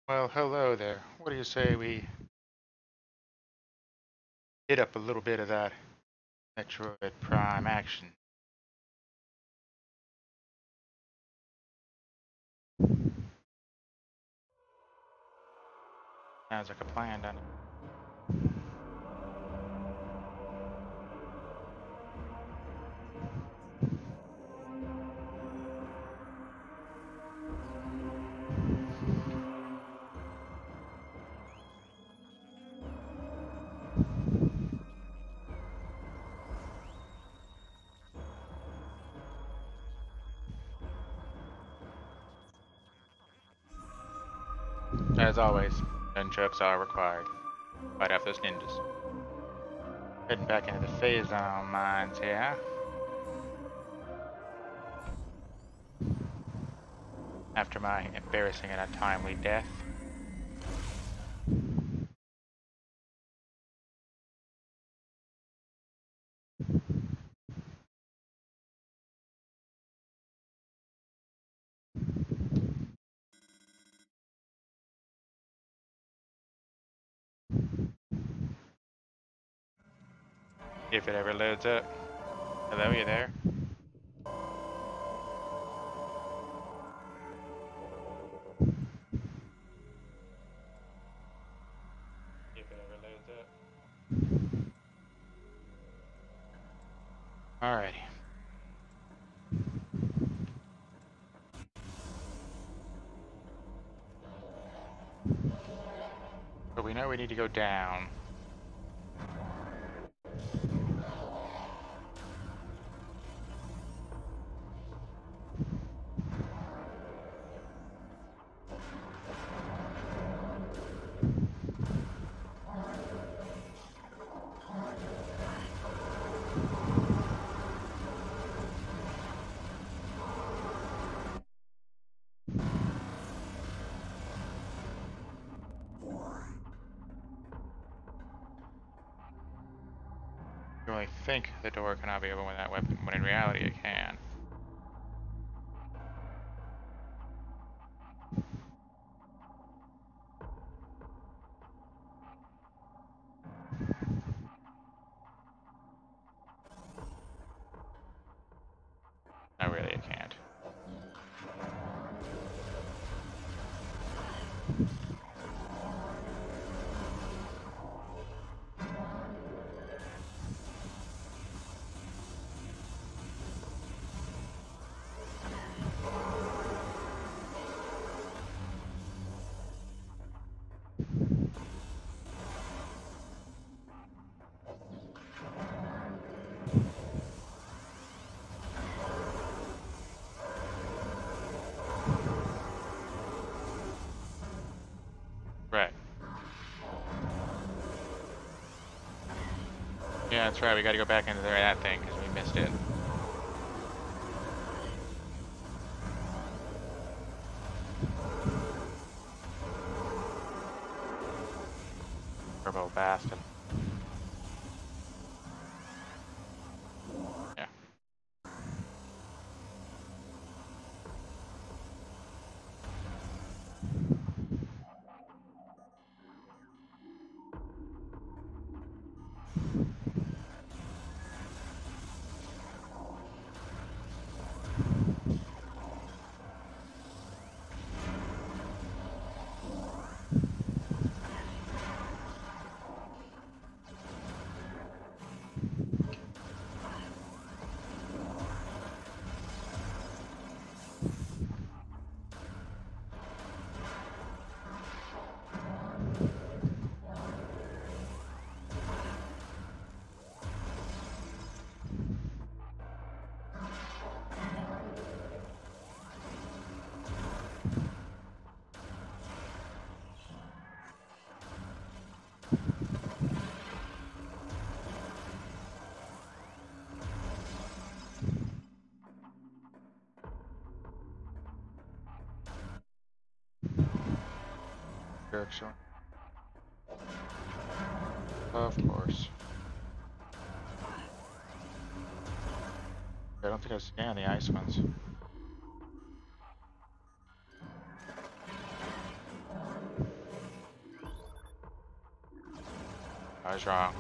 Well, hello there. What do you say we hit up a little bit of that Metroid Prime action? Sounds like a plan, doesn't it? As always, nunchucks are required. Fight off those ninjas. Heading back into the phase zone mines here. After my embarrassing and untimely death. If it ever loads up. Hello, you there? If it ever loads up. Alrighty. But we know we need to go down. You only think the door cannot be opened with that weapon, when in reality it can. No, really, it can't. Right. Yeah, that's right. We gotta go back into that thing because we missed it. Turbo bastard. Yeah. Excellent. Of course. I don't think I've scanned the ice ones. I was wrong.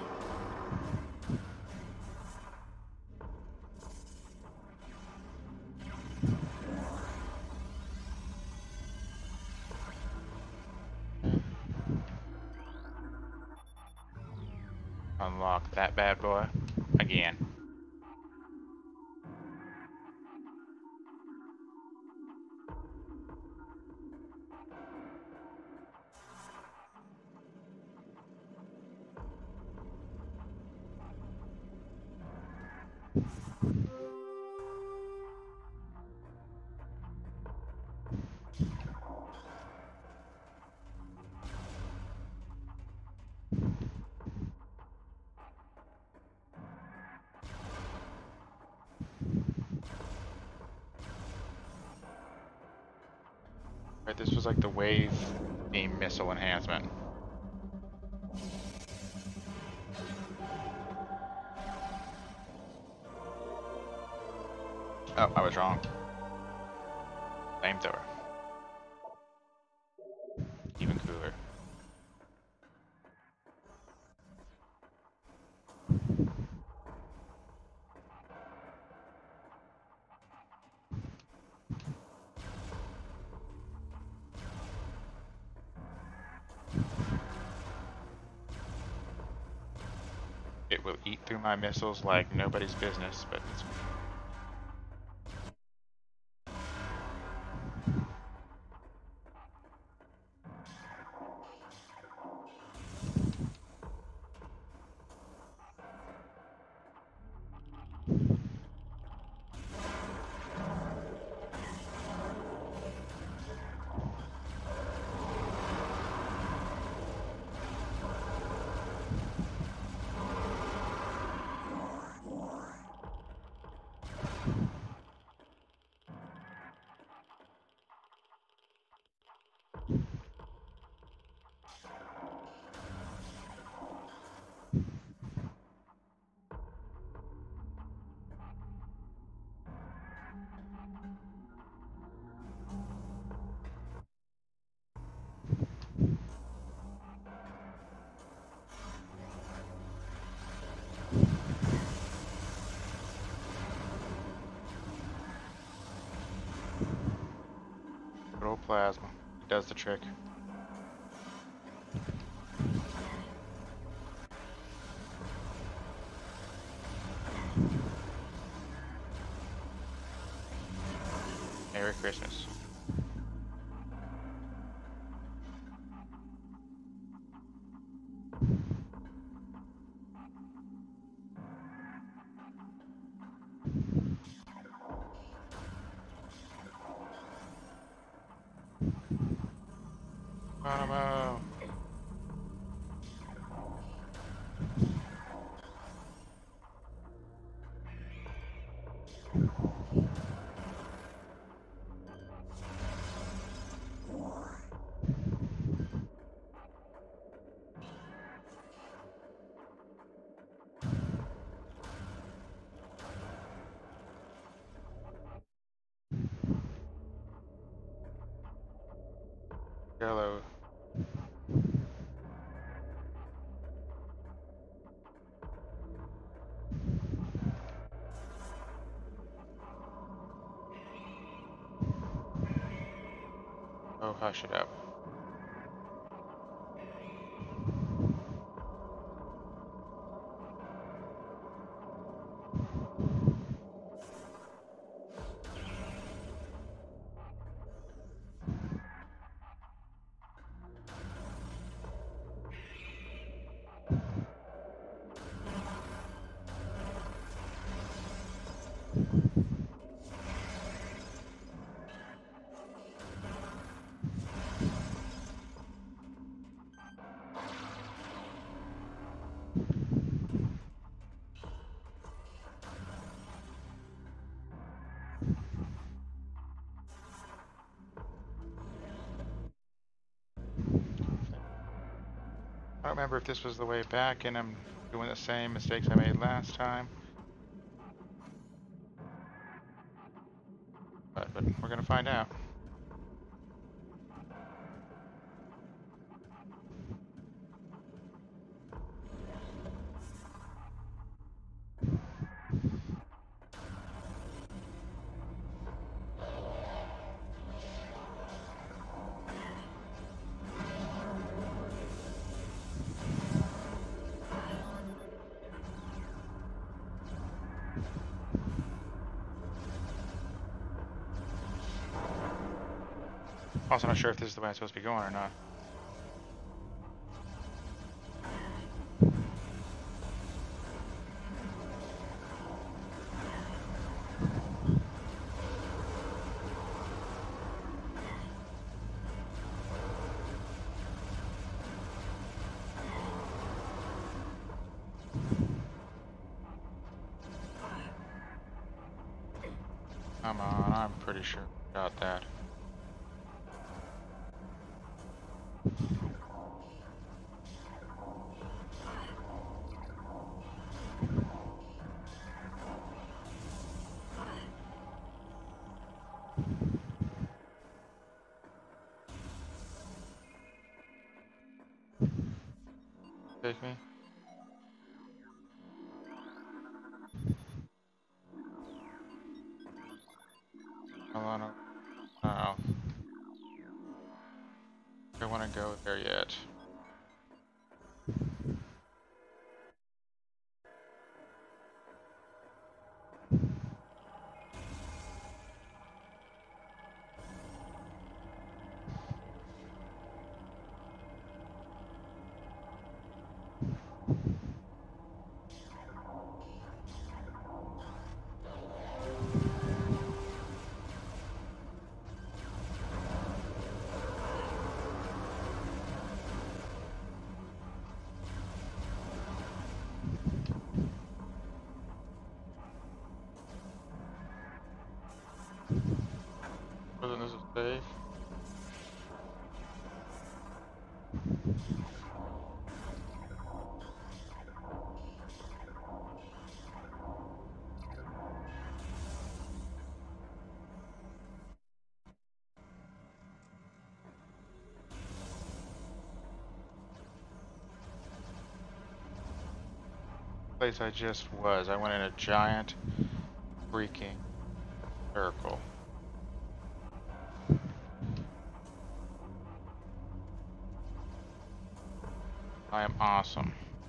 Unlock that bad boy again. Right, this was like the wave beam missile enhancement. Oh, I was wrong. Flamethrower. Even cooler. It will eat through my missiles like nobody's business, but it's good old plasma. It does the trick. Merry Christmas. Bravo. Hello. Oh, hush it up. I don't remember if this was the way back and I'm doing the same mistakes I made last time. But we're gonna find out. Also not sure if this is the way I'm supposed to be going or not. Come on, I'm pretty sure I got that. Take me. Hold on. Oh. I don't want to go there yet. Wasn't this a save? Place I just was. I went in a giant freaking circle. I am awesome.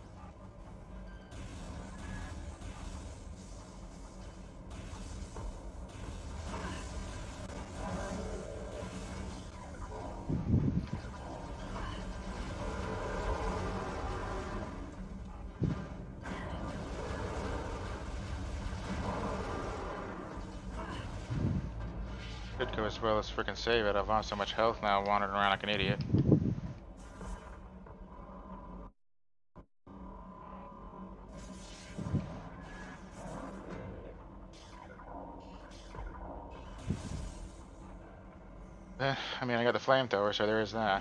Could go as well as freaking save it. I've lost so much health now, wandering around like an idiot. I mean, I got the flamethrower, so there is that.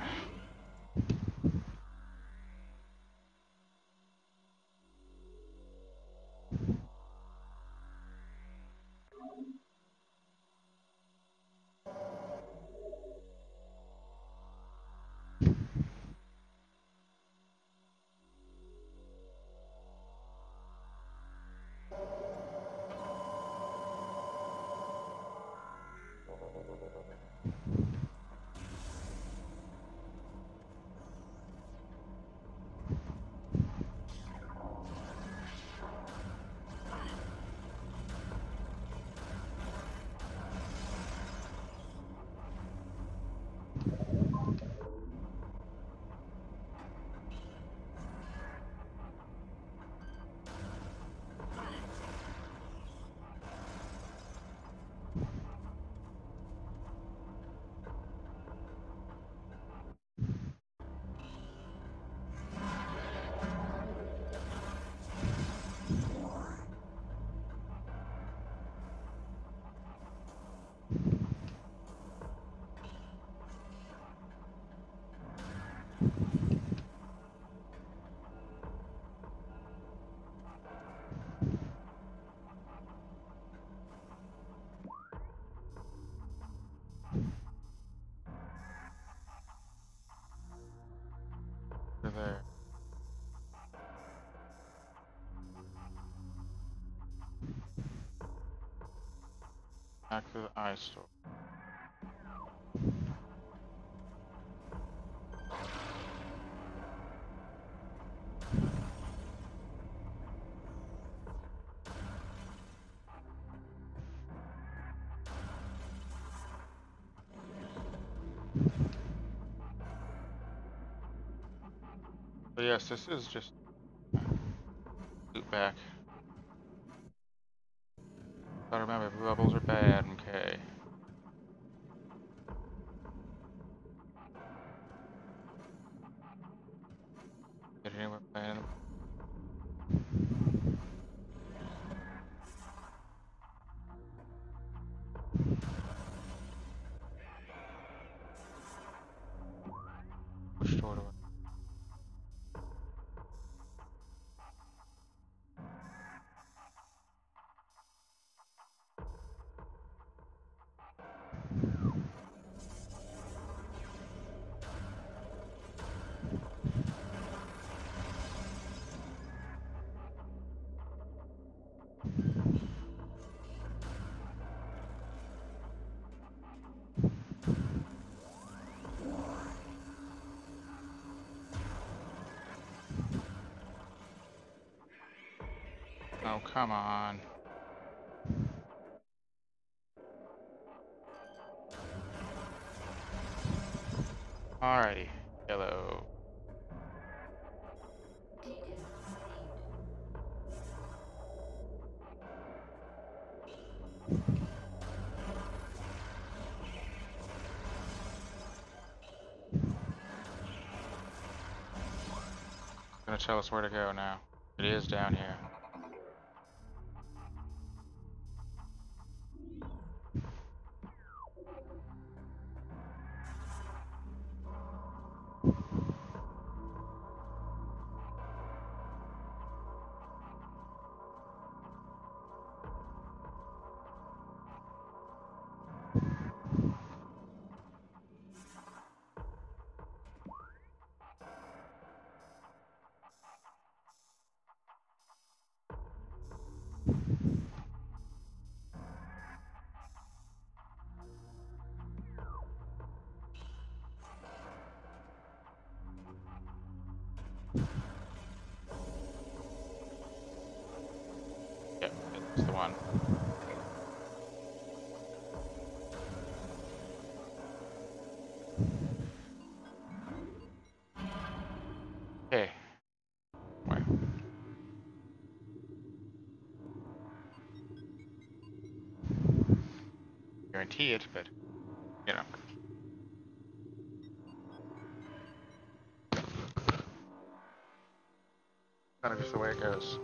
Over there. Back to the ice store. But yes, this is just loop back. Gotta remember, bubbles are bad, okay. Get anywhere playing. Which door do I? Oh, come on. Alrighty. Yellow. Gonna tell us where to go now. It is down here. Yep, it's the one. Okay. Where? Guarantee it, but you know. Kind of just the way it goes.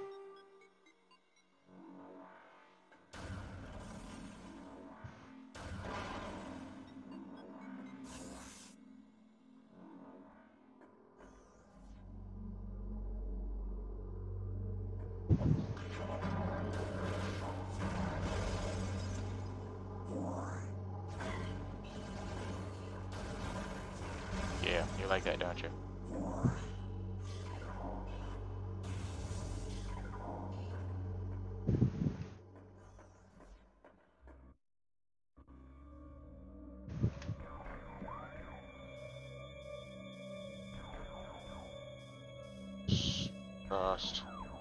Yeah, you like that, don't you? Frost.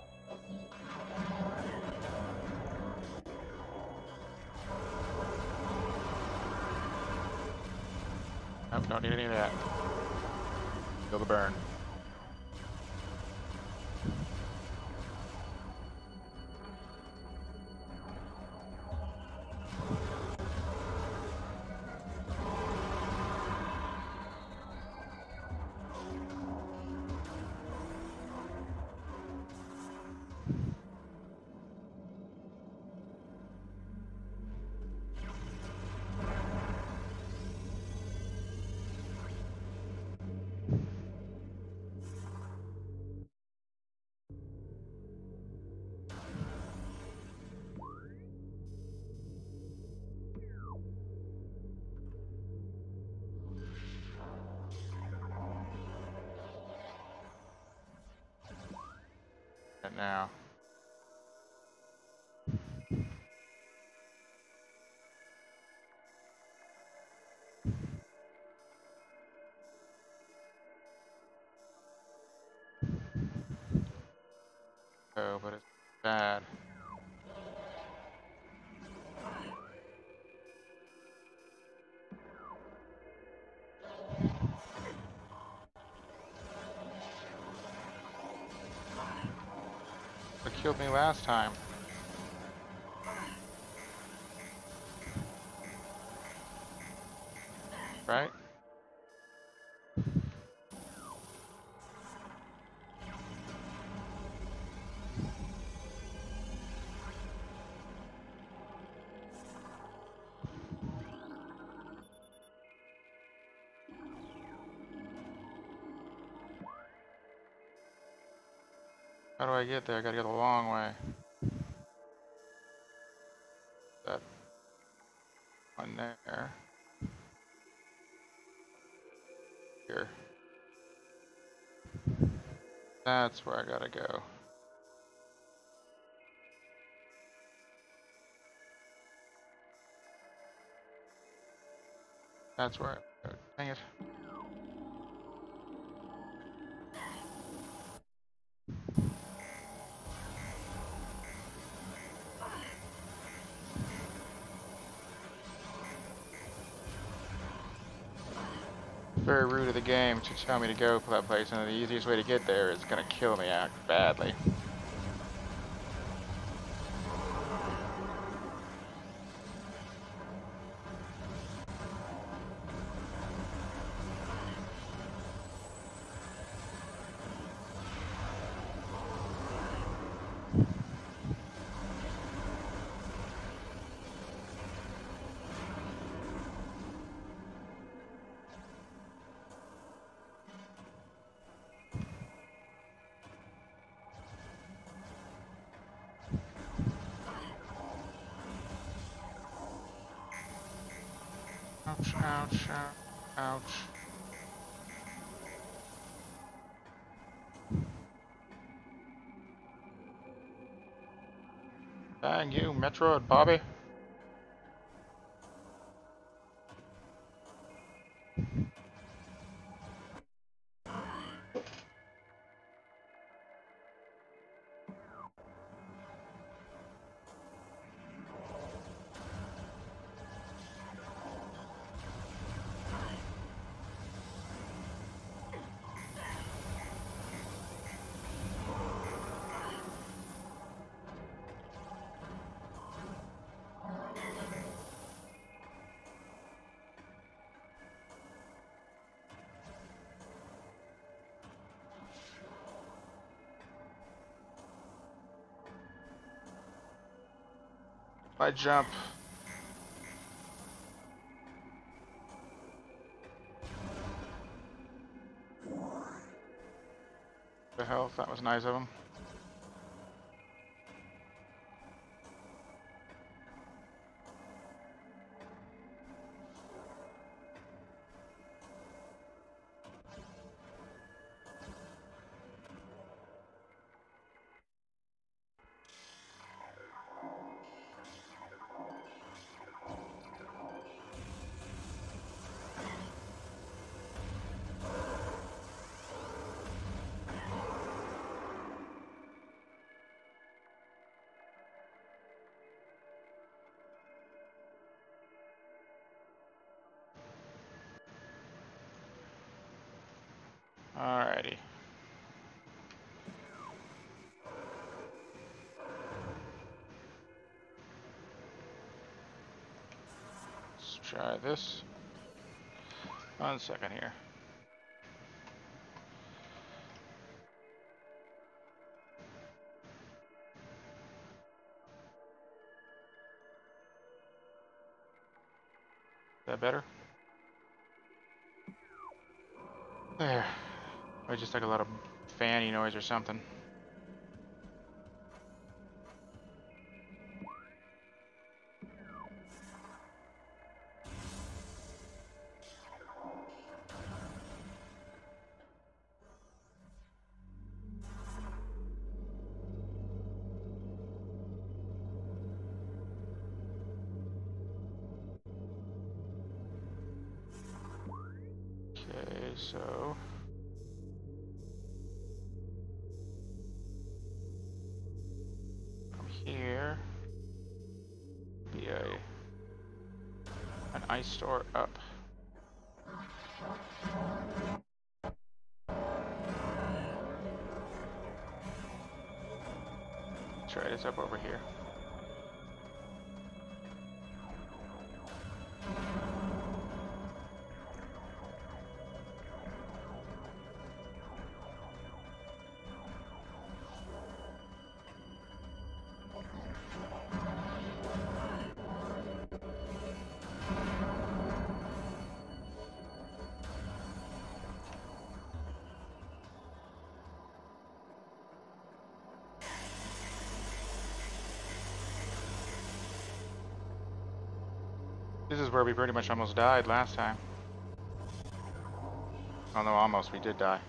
Nope, don't need any of that. Feel the burn. And now. Oh, but it's bad. killed me last time. Right? How do I get there? I gotta go the long way. That one there. Here. That's where I gotta go. That's where I go. Dang it. Very rude of the game to tell me to go for that place, and the easiest way to get there is gonna kill me badly. Ouch, ouch, ouch, ouch. Dang you, Metroid Bobby. I jump. The health, that was nice of him. Alrighty. Let's try this. 1 second here. Is that better? There. I just like a lot of fanny noise or something. Okay, so from here be an ice store up. it's up over here. This is where we pretty much almost died last time. Oh no, almost, we did die.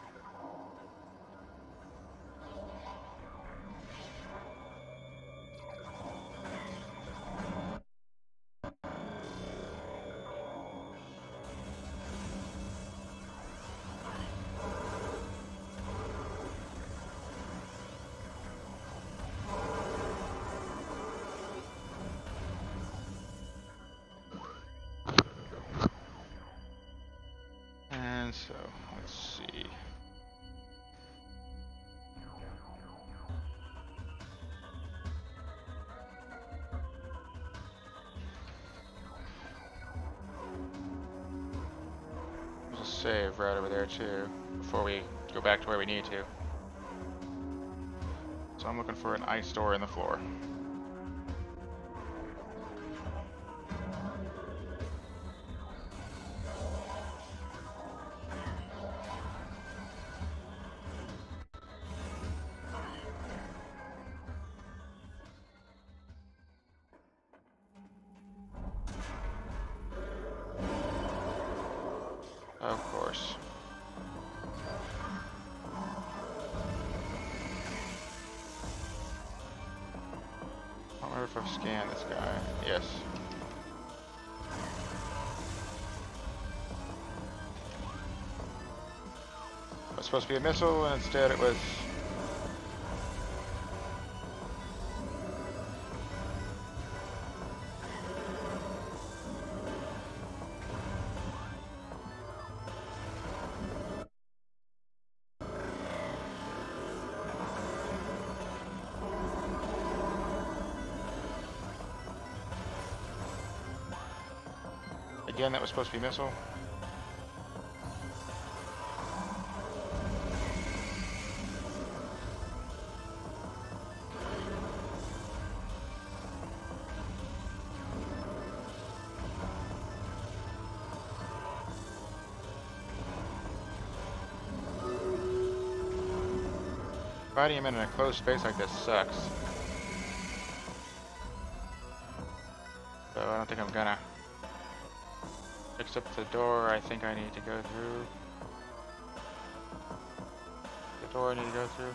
And so, let's see. There's a save right over there too, before we go back to where we need to. So I'm looking for an ice door in the floor. Of course. I wonder if I've scanned this guy. Yes. It was supposed to be a missile, and instead it was... Again, that was supposed to be a missile. Fighting him in a closed space like this sucks. So I don't think I'm gonna. Fix up the door I think I need to go through. The door I need to go through.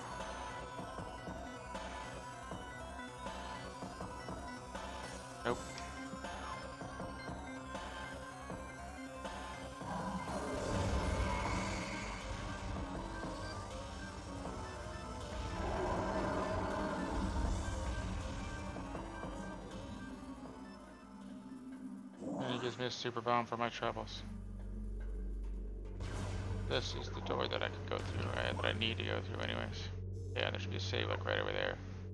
Nope. And he gives me a super bomb for my troubles. This is the door that I can go through, that I need to go through anyways. Yeah, there should be a save like right over there.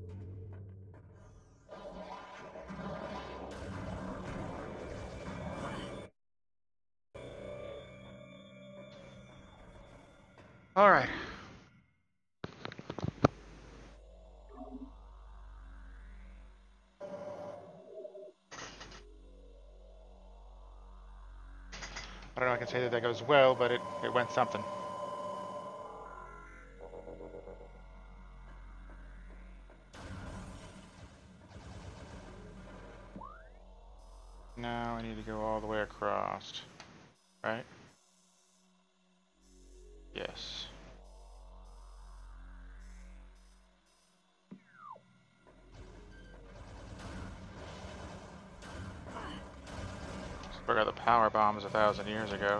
Alright. I don't know if I can say that that goes well, but it went something. Now I need to go all the way across, right? Yes. Forgot the power bombs 1,000 years ago.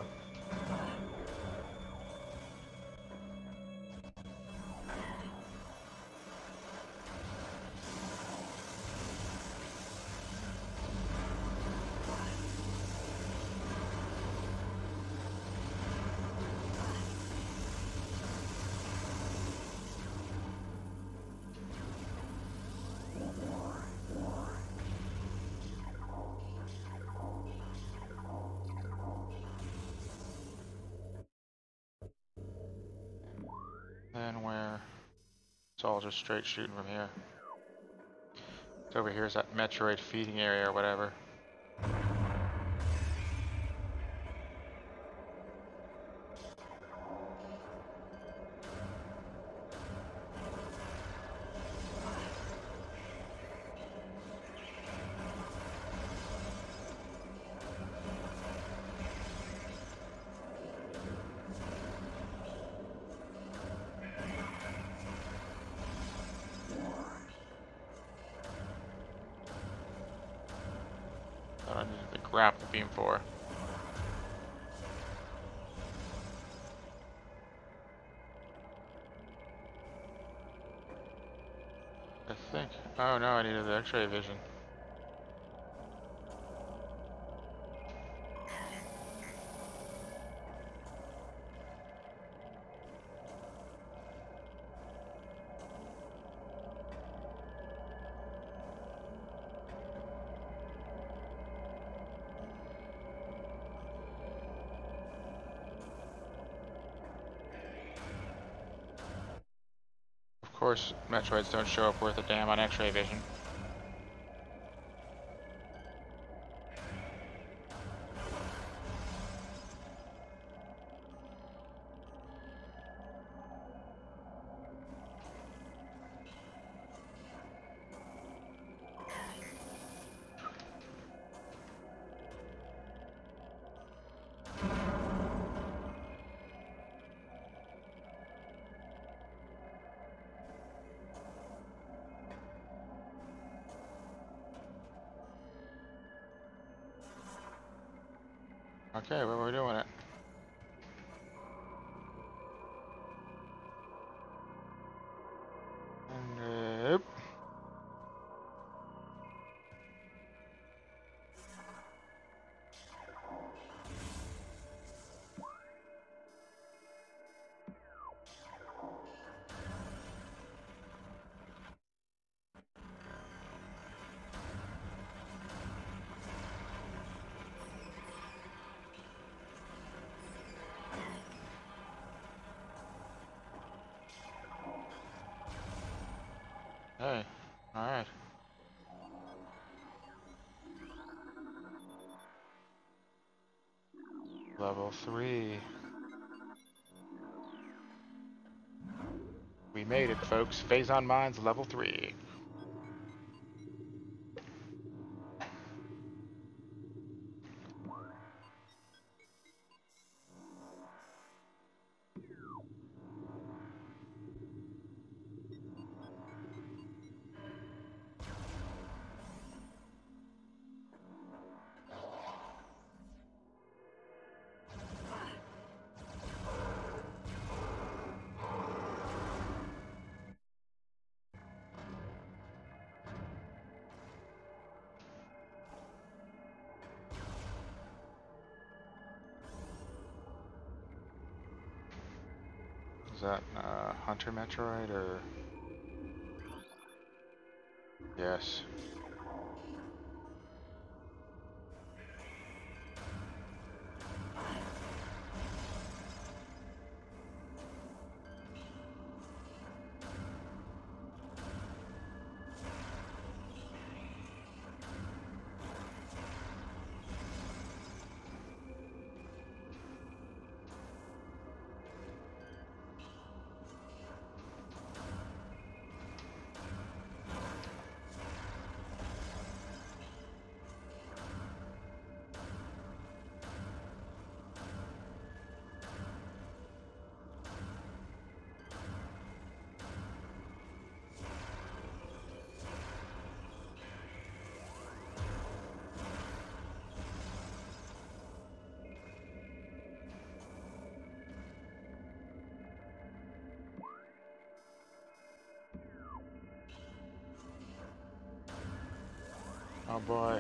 Then where? It's all just straight shooting from here. So over here is that Metroid feeding area or whatever. That I needed the grapple beam for. I think. Oh no, I needed the X-ray vision. Of course, Metroids don't show up worth a damn on X-ray vision. Okay, where were we doing it? Nope. Hey, alright. Level 3. We made it, folks. Phazon Mines level 3. Is that Hunter Metroid or? Yes. Oh boy.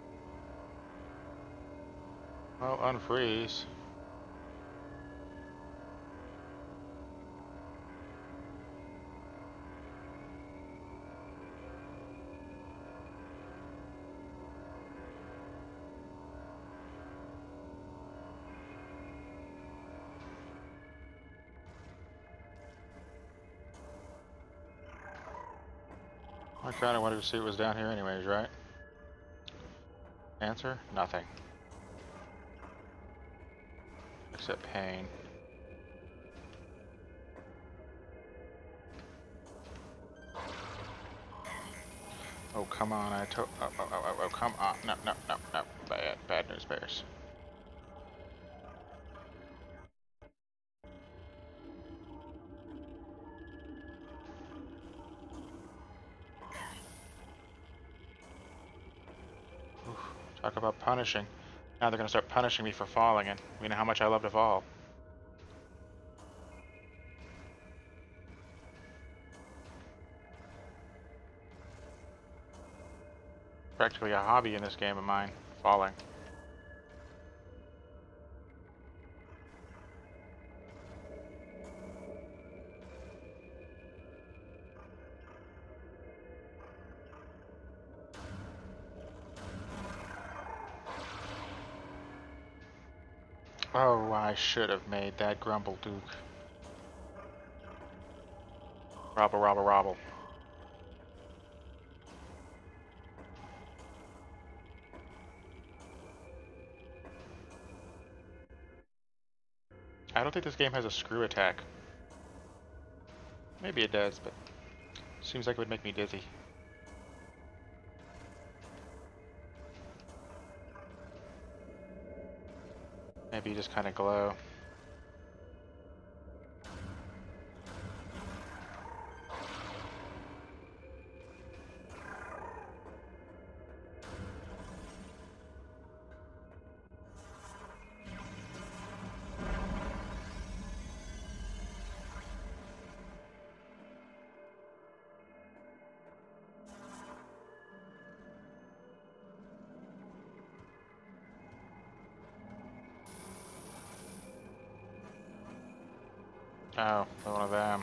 Well, unfreeze. I kinda wanted to see what was down here anyways, right? Answer? Nothing. Except pain. Oh, come on, oh, come on. No. Bad news bears. Oof, talk about punishing. Now they're gonna start punishing me for falling, and we know how much I love to fall. Practically a hobby in this game of mine, falling. Oh, I should have made that Grumble Duke. Robble. I don't think this game has a screw attack. Maybe it does, but seems like it would make me dizzy. Maybe you just kind of glow. Oh, one of them.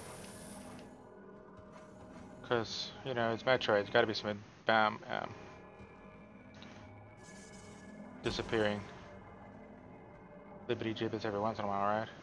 Because, you know, it's Metroid. There's got to be some disappearing libbity gibbets every once in a while, right?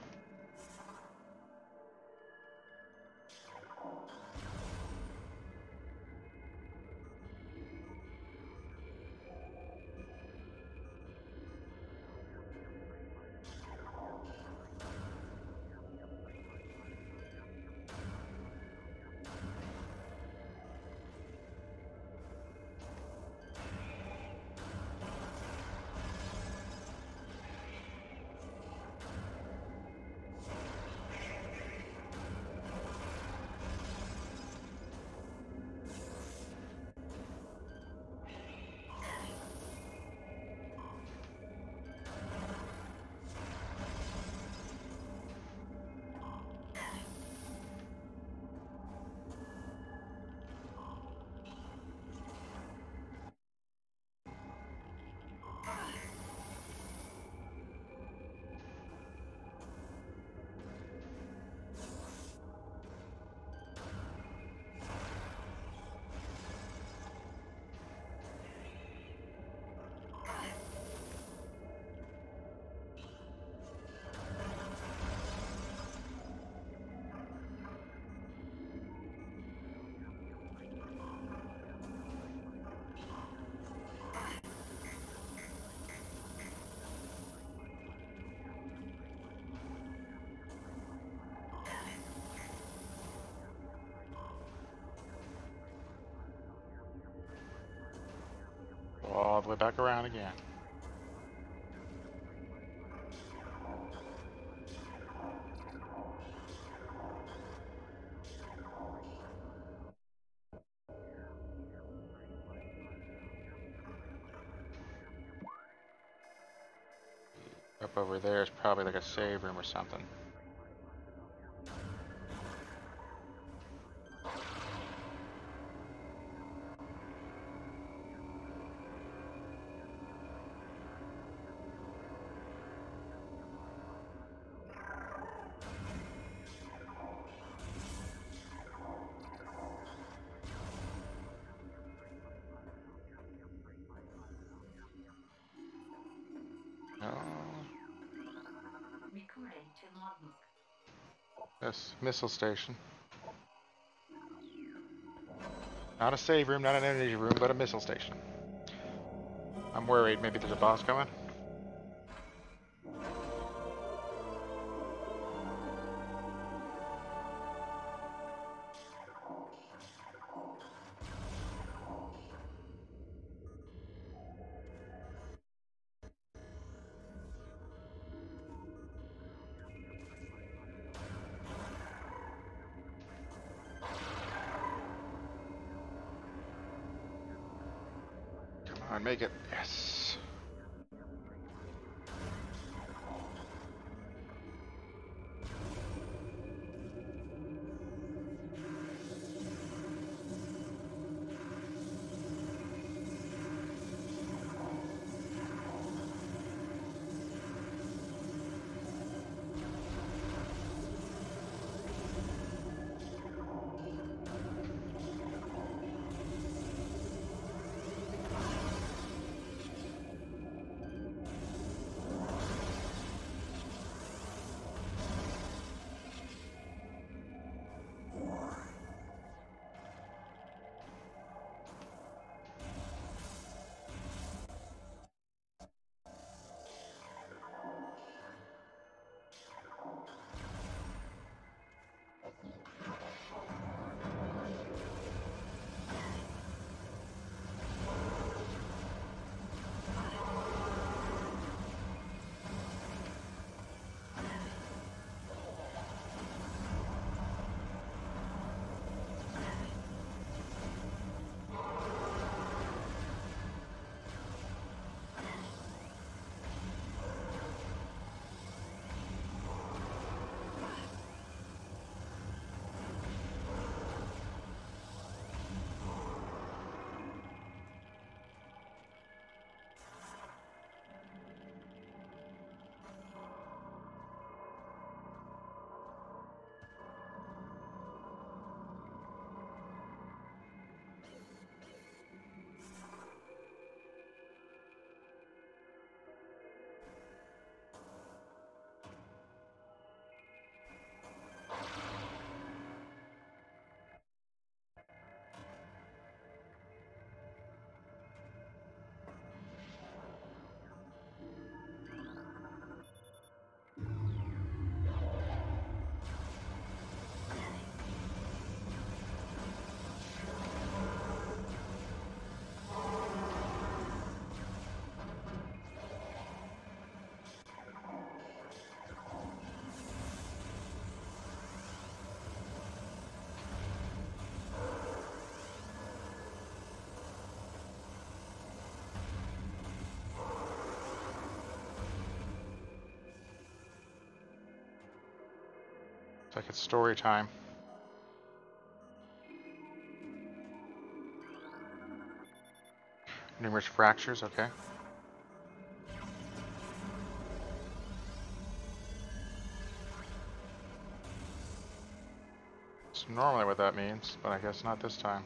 All the way back around again. Up over there is probably like a save room or something. This missile station. Not a save room, not an energy room, but a missile station. I'm worried. Maybe there's a boss coming. Come on, make it. Yes. It's like it's story time. Numerous fractures, okay. It's normally what that means, but I guess not this time.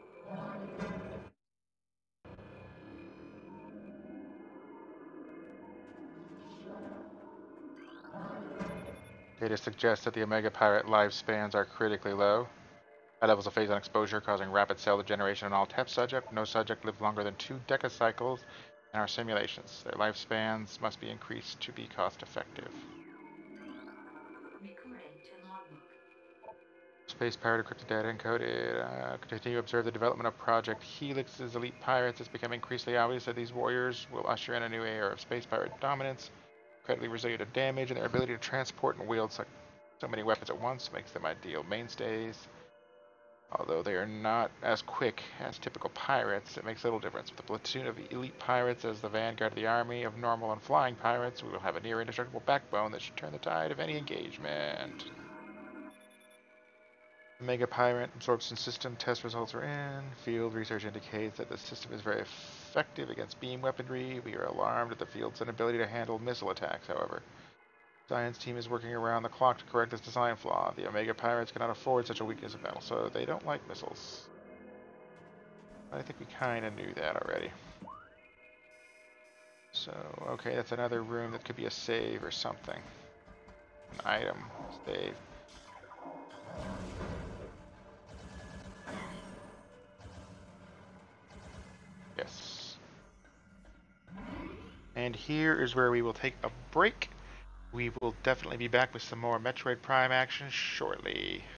Data suggests that the Omega Pirate lifespans are critically low. High levels of phazon exposure causing rapid cell degeneration in all test subject. No subject lived longer than 2 decacycles in our simulations. Their lifespans must be increased to be cost effective. Space pirate encrypted data encoded. Continue to observe the development of Project Helix's elite pirates. It's becoming increasingly obvious that these warriors will usher in a new era of space pirate dominance. Incredibly resilient to damage, and their ability to transport and wield so many weapons at once makes them ideal mainstays. Although they are not as quick as typical pirates, it makes little difference. With a platoon of elite pirates as the vanguard of the army of normal and flying pirates, we will have a near indestructible backbone that should turn the tide of any engagement. The Mega Pirate absorption system test results are in. Field research indicates that the system is very effective against beam weaponry. We are alarmed at the field's inability to handle missile attacks, however. Science team is working around the clock to correct this design flaw. The Omega Pirates cannot afford such a weakness in battle, so they don't like missiles. I think we kind of knew that already. So, okay, that's another room that could be a save or something. An item, save. And here is where we will take a break. We will definitely be back with some more Metroid Prime action shortly.